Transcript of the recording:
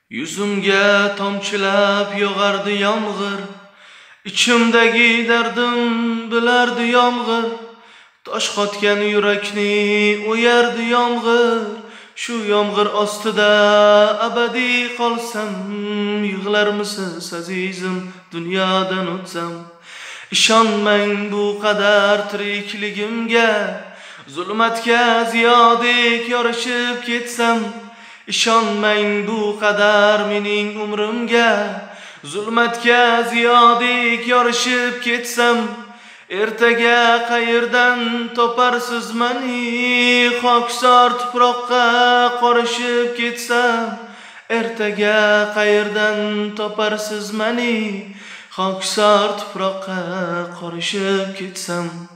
Yüzümge tomchilab yog'ardi yomg'ir, ichimdagi dardim bilardi yomg'ir, tosh qotgan yurakni o'yardi yomg'ir. Shu yomg'ir ostida abadiy qolsam, yig'larmisiz azizim dunyodan o'tsam? Ishonmang bu qadar tirikligimga, zulmatga ziyodek yorishib ketsam. Ishonmang bu qadar mening umrimga, zulmatga ziyodek yorishib ketsam. Ertaga qayerdan toparsiz mani, xokisor tuproqqa qorishib ketsam. Ertaga qayerdan toparsiz mani, xokisor tuproqqa qorishib ketsam.